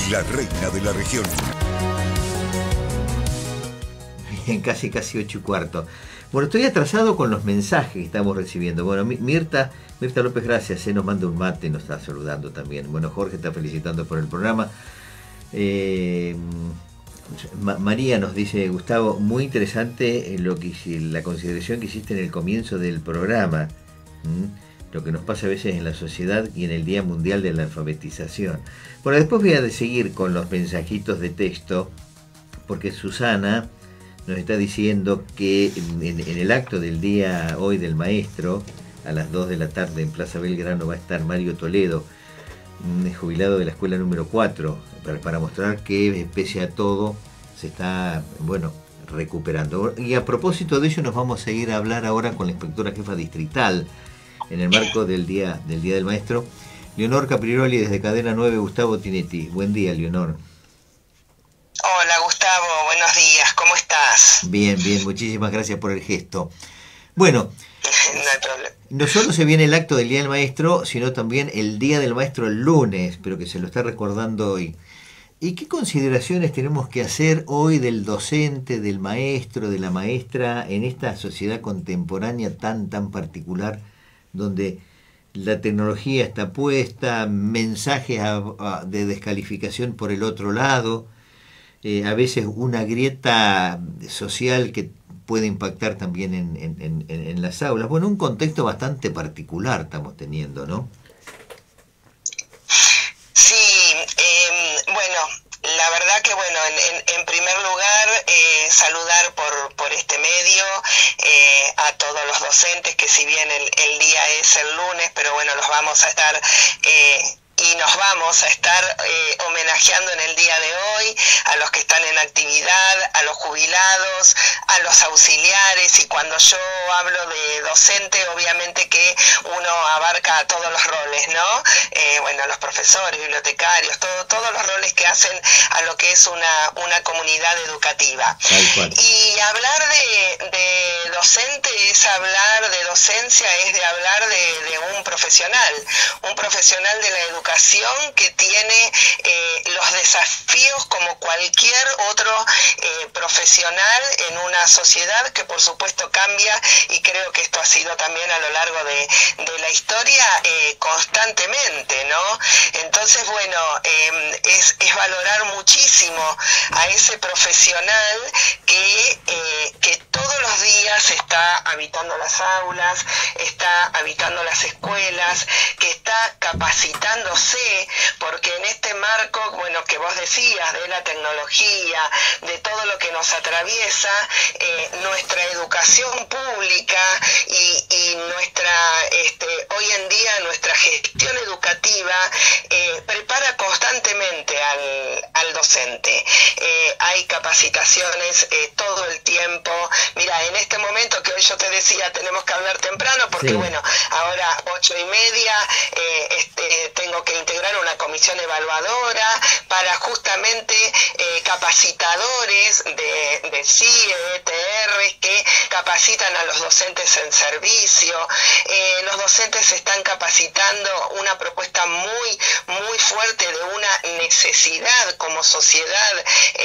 la reina de la región. Bien, casi 8:15. Bueno, estoy atrasado con los mensajes que estamos recibiendo. Bueno, Mirta López, gracias, nos manda un mate y nos está saludando también. Bueno, Jorge está felicitando por el programa. María nos dice, Gustavo, muy interesante la consideración que hiciste en el comienzo del programa. Lo que nos pasa a veces en la sociedad y en el Día Mundial de la Alfabetización. Bueno, después voy a seguir con los mensajitos de texto, porque Susana nos está diciendo que en el acto del día hoy del maestro, a las 2 de la tarde en Plaza Belgrano, va a estar Mario Toledo, jubilado de la escuela número 4, para mostrar que pese a todo se está, recuperando. Y a propósito de ello nos vamos a ir a hablar ahora con la inspectora jefa distrital en el marco del Día del Maestro, Leonor Capriroli, desde Cadena 9, Gustavo Tinetti. Buen día, Leonor. Hola, Gustavo, buenos días, ¿cómo estás? Bien, muchísimas gracias por el gesto. Bueno, no hay problema. No solo se viene el acto del Día del Maestro, sino también el Día del Maestro el lunes, pero que se lo está recordando hoy. ¿Y qué consideraciones tenemos que hacer hoy del docente, del maestro, de la maestra, en esta sociedad contemporánea tan particular, donde la tecnología está puesta, mensajes de descalificación por el otro lado, a veces una grieta social que puede impactar también en las aulas? Bueno, un contexto bastante particular estamos teniendo, ¿no? Sí, la verdad que en primer lugar saludar por este medio a todos los docentes, que si bien el día es el lunes, pero los vamos a estar y nos vamos a estar homenajeando en el día de hoy a los que están en actividad, a los jubilados, a los auxiliares, y cuando yo hablo de docente, obviamente que uno abarca todos los roles, ¿no? Los profesores, bibliotecarios, todos los roles que hacen a lo que es una comunidad educativa. Y hablar de docente es hablar de docencia, es de hablar de un profesional de la educación, que tiene los desafíos como cualquier otro profesional en una sociedad que por supuesto cambia, y creo que esto ha sido también a lo largo de la historia constantemente, ¿no? Entonces, es valorar muchísimo a ese profesional que todos los días está habitando las aulas, está habitando las escuelas, que está capacitándose, porque en este marco, que vos decías, de la tecnología, de todo lo que nos atraviesa, nuestra educación pública y hoy en día nuestra gestión educativa prepara constantemente al docente. Hay capacitaciones todo el tiempo. Mira, en este momento que hoy yo te decía, tenemos que hablar temprano, porque sí. Ahora 8:30 tengo que integrar una comisión evaluadora para justamente capacitadores de CIE, ETR, que capacitan a los docentes en servicio. Los docentes se están capacitando, una propuesta muy fuerte de una necesidad como sociedad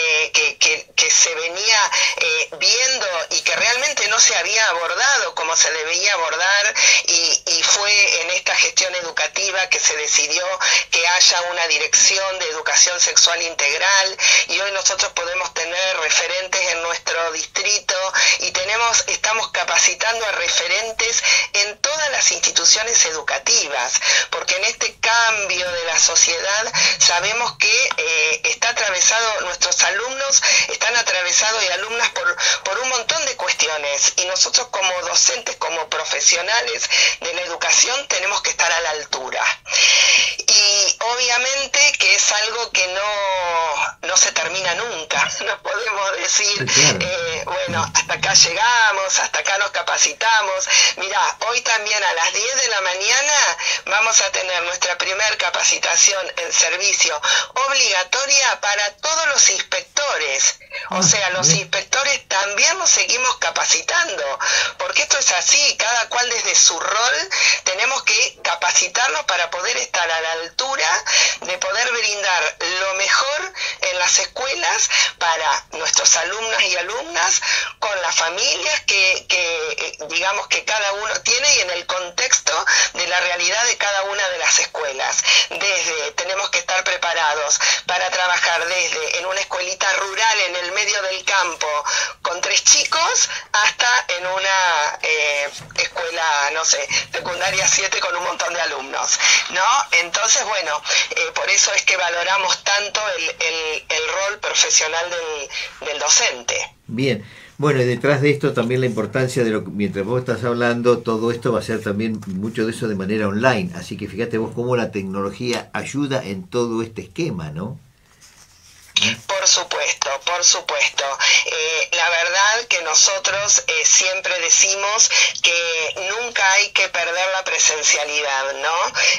que se venía viendo y que realmente no se había abordado como se debía abordar, y fue en esta gestión educativa que se decidió que haya una dirección de educación sexual integral, y hoy nosotros podemos tener referentes en nuestro distrito y estamos capacitando a referentes en todas las instituciones educativas, porque en este cambio de la sociedad sabemos que está atravesado, nuestros alumnos están atravesados, y alumnas, por un montón de cuestiones, y nosotros como docentes, como profesionales de la educación, tenemos que estar a la altura. Y obviamente que es algo que no se termina nunca, no podemos decir, hasta acá llegamos, hasta acá nos capacitamos. Mirá, hoy también a las 10 de la mañana vamos a tener nuestra primer capacitación en servicio obligatoria para todos los inspectores. O sea, los inspectores también nos seguimos capacitando, porque esto es así, cada cual desde su rol tenemos que capacitarnos para poder estar a la altura de poder brindar lo mejor en las escuelas para nuestros alumnos y alumnas, con las familias que digamos que cada uno tiene y en el contexto de la realidad de cada una de las escuelas. Tenemos que estar preparados para trabajar desde en una escuelita rural en el medio del campo con 3 chicos hasta en una escuela, no sé, secundaria 7 con un montón de alumnos, ¿no? Entonces, bueno, por eso es que valoramos tanto el rol profesional del docente. Bien. Bueno, y detrás de esto también la importancia de mientras vos estás hablando, todo esto va a ser también mucho de eso de manera online. Así que fíjate vos cómo la tecnología ayuda en todo este esquema, ¿no? Por supuesto, por supuesto. La verdad que nosotros siempre decimos que nunca hay que perder la presencialidad, ¿no?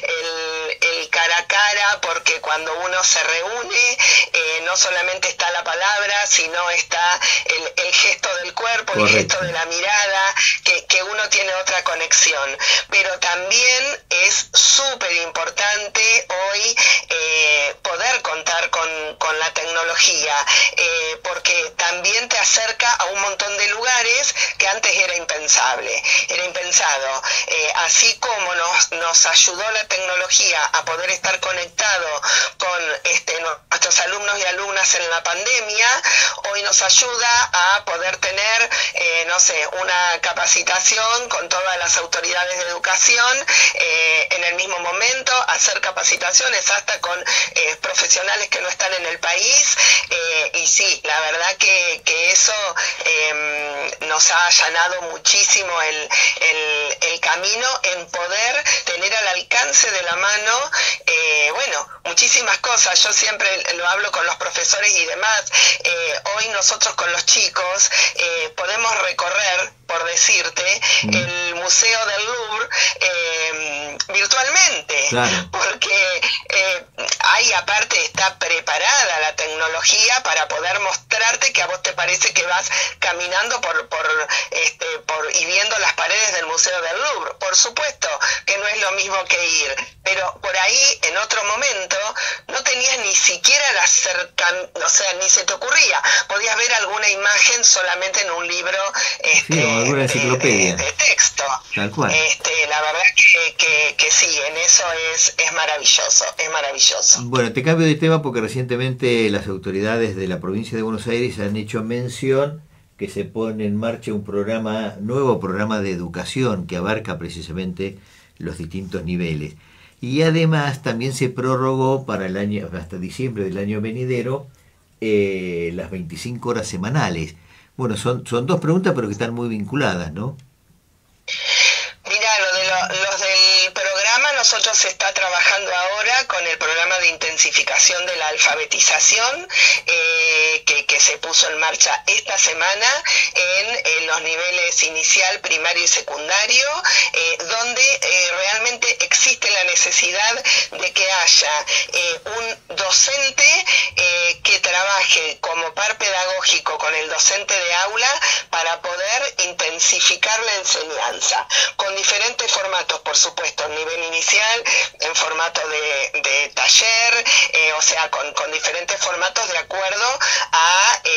El cara a cara, porque cuando uno se reúne, no solamente está la palabra, sino está el gesto del cuerpo, correcto, el gesto de la mirada, que uno tiene otra conexión. Pero también es súper importante hoy poder contar con la tecnología, porque también te acerca a un montón de lugares que antes era impensable, era impensado. Así como nos ayudó la tecnología a poder estar conectado con nuestros alumnos y alumnas en la pandemia, hoy nos ayuda a poder tener, una capacitación con todas las autoridades de educación en el mismo momento, hacer capacitaciones hasta con profesionales que no están en el país, y sí, la verdad que eso nos ha allanado muchísimo el camino en poder tener al alcance de la mano, muchísimas cosas. Yo siempre lo hablo con los profesores y demás. Hoy nosotros con los chicos podemos recorrer, por decirte, el Museo del Louvre virtualmente, claro, porque ahí aparte está preparada la tecnología para poder mostrarte que a vos te parece que vas caminando por y viendo las paredes del Museo del Louvre. Por supuesto que no es lo mismo que ir, pero por ahí en otro momento no tenías ni siquiera ni se te ocurría, podías ver alguna imagen solamente en un libro alguna enciclopedia de texto. Tal cual. La verdad que sí, en eso es maravilloso, es maravilloso. Bueno, te cambio de tema porque recientemente las autoridades de la provincia de Buenos Aires han hecho mención que se pone en marcha un nuevo programa de educación que abarca precisamente los distintos niveles. Y además también se prorrogó para el año, hasta diciembre del año venidero, las 25 horas semanales. Bueno, son 2 preguntas, pero que están muy vinculadas, ¿no? Mira, los del programa, nosotros se está trabajando ahora con el programa de intensificación de la alfabetización que se puso en marcha esta semana en los niveles inicial, primario y secundario, donde realmente existe la necesidad de que haya un docente que trabaje como par pedagógico con el docente de aula para poder intensificar la enseñanza, con diferentes formatos, por supuesto, en nivel inicial, en formato de taller, con diferentes formatos de acuerdo a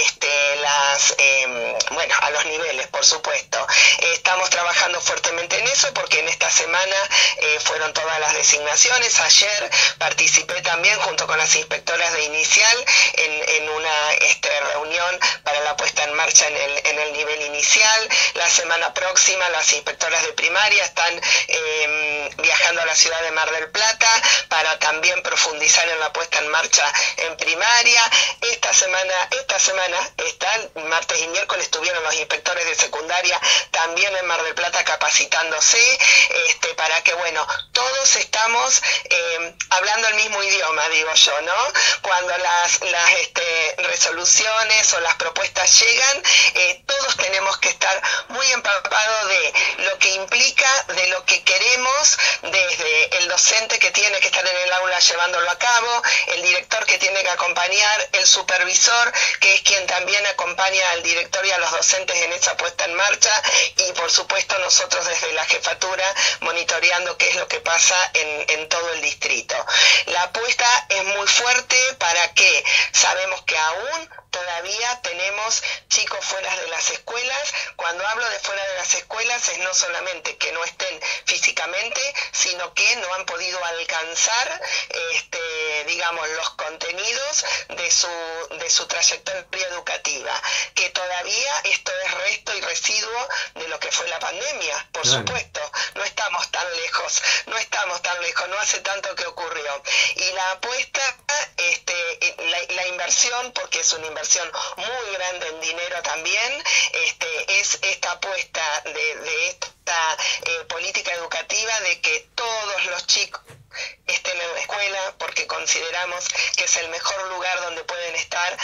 a los niveles, por supuesto. Estamos trabajando fuertemente en eso porque en esta semana fueron todas las designaciones. Ayer participé también junto con las inspectoras de inicial en una reunión para la puesta en marcha en el nivel inicial. La semana próxima las inspectoras de primaria están viajando a la ciudad de Mar del Plata para también profundizar en la puesta en marcha en primaria. Esta semana, martes y miércoles, estuvieron los inspectores de secundaria también en Mar del Plata capacitándose, para que, todos estamos hablando el mismo idioma, digo yo, ¿no? Cuando las resoluciones o las propuestas llegan, digan, todos tenemos que estar muy empapados de lo que implica, de lo que queremos, desde el docente que tiene que estar en el aula llevándolo a cabo, el director que tiene que acompañar, el supervisor, que es quien también acompaña al director y a los docentes en esa puesta en marcha, y por supuesto nosotros desde la jefatura monitoreando qué es lo que pasa en todo el distrito. La apuesta es muy fuerte para que sabemos que aún todavía tenemos chicos fuera de las escuelas. Cuando hablo de fuera de las escuelas es no solamente que no estén físicamente, sino que no han podido alcanzar digamos, los contenidos de su trayectoria educativa, que todavía esto es resto y residuo de lo que fue la pandemia, por supuesto. No estamos tan lejos, no hace tanto que ocurrió. Y la apuesta, la inversión, porque es una inversión muy grande en dinero también, es esta apuesta de esta política educativa de que todos los chicos estén en la escuela, porque consideramos que es el mejor lugar donde pueden estar.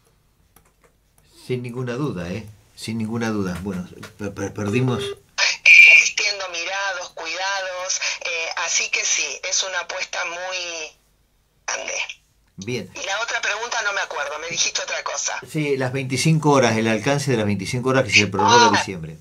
Sin ninguna duda, sin ninguna duda. Bueno, perdimos... Siendo mirados, cuidados, así que sí, es una apuesta muy grande. Bien. Y la otra pregunta no me acuerdo, me dijiste otra cosa. Sí, las 25 horas, el alcance de las 25 horas que se prorroga a diciembre.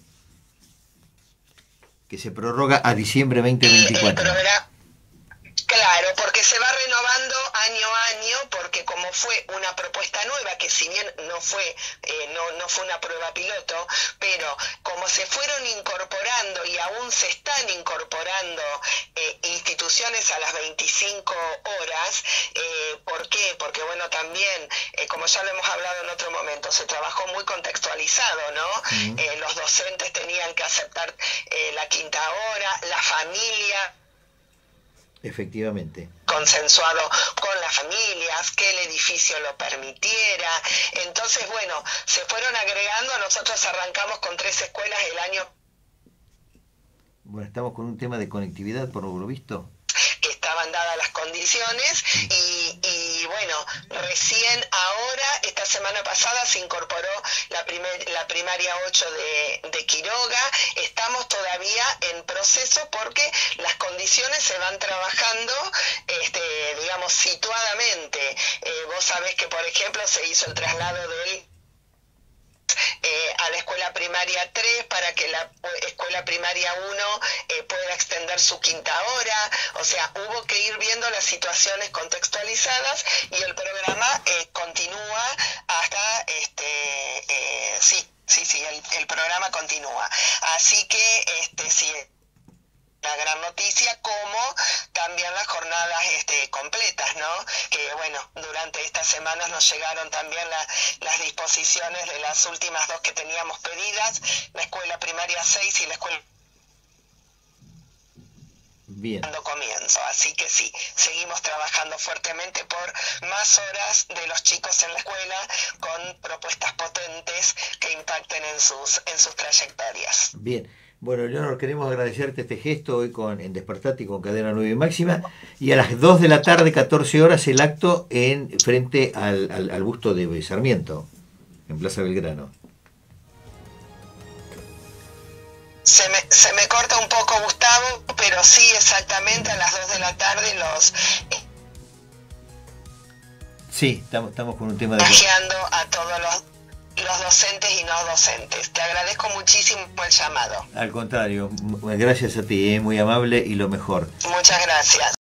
Que se prorroga a diciembre 2024. Claro, porque se va renovando año a año, porque como fue una propuesta nueva, que si bien no fue una prueba piloto, pero como se fueron incorporando y aún se están incorporando instituciones a las 25 horas, ¿por qué? Porque bueno, también, como ya lo hemos hablado en otro momento, se trabajó muy contextualizado, ¿no? Los docentes tenían que aceptar la quinta hora, la familia... Efectivamente. Consensuado con las familias, que el edificio lo permitiera. Entonces, bueno, se fueron agregando. Nosotros arrancamos con 3 escuelas el año. Bueno, estamos con un tema de conectividad, por lo visto. Que estaban dadas las condiciones y bueno, recién ahora, esta semana pasada, se incorporó la primaria 8 de Quiroga. Estamos todavía en proceso porque las condiciones se van trabajando, digamos, situadamente. Vos sabés que, por ejemplo, se hizo el traslado a la escuela primaria 3 para que la escuela primaria 1 pueda extender su quinta hora. O sea, hubo que ir viendo las situaciones contextualizadas y el programa continúa hasta el programa continúa. Así que sí, la gran noticia, como también las jornadas completas, ¿no? Que bueno, durante estas semanas nos llegaron también las disposiciones de las últimas 2 que teníamos pedidas, la escuela primaria 6 y la escuela... Bien. Dando comienzo, así que sí, seguimos trabajando fuertemente por más horas de los chicos en la escuela, con propuestas potentes que impacten en sus trayectorias. Bien. Bueno, Leonor, queremos agradecerte este gesto hoy en Despertate y con Cadena 9 Máxima, y a las 2 de la tarde, 14 horas, el acto frente al busto de Sarmiento, en Plaza Belgrano. Se me corta un poco, Gustavo, pero sí, exactamente a las 2 de la tarde Sí, estamos con un tema de... Homenajeando a todos los docentes y no docentes. Te agradezco muchísimo el llamado. Al contrario, gracias a ti, muy amable y lo mejor. Muchas gracias.